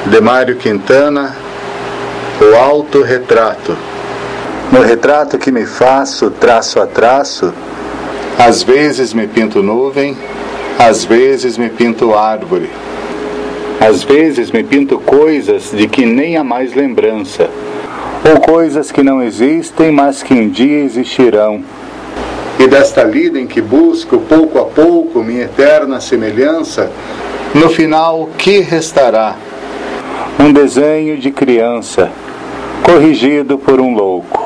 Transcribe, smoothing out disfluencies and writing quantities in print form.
de Mário Quintana, o autorretrato. No retrato que me faço, traço a traço, às vezes me pinto nuvem, às vezes me pinto árvore, às vezes me pinto coisas de que nem há mais lembrança, ou coisas que não existem, mas que um dia existirão. E desta lida em que busco pouco a pouco minha eterna semelhança, no final, o que restará? Um desenho de criança, corrigido por um louco.